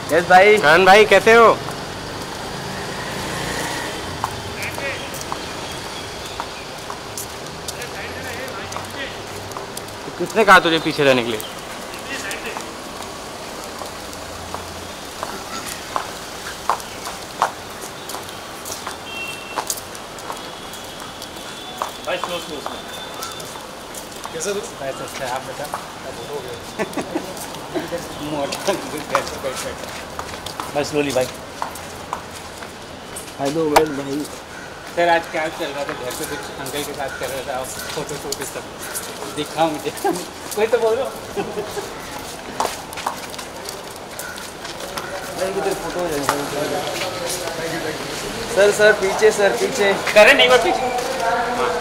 Yes भाई। करण भाई कैसे हो? किसने कहा तुझे पीछे जाने के लिए? भाई स्लो स्लो स्लो। कैसा तू? ऐसा अच्छा है, आप बता। मोटा बैठ। भाई स्लोली भाई। हेलो वेल भाई। सर आज क्या चल रहा था? घर पे कुछ अंकल के साथ कर रहा था, फोटो शूट सब दिखा मुझे। कोई तो बोलो। फोटो सर पीछे, सर पीछे। करें नहीं, बार पीछे।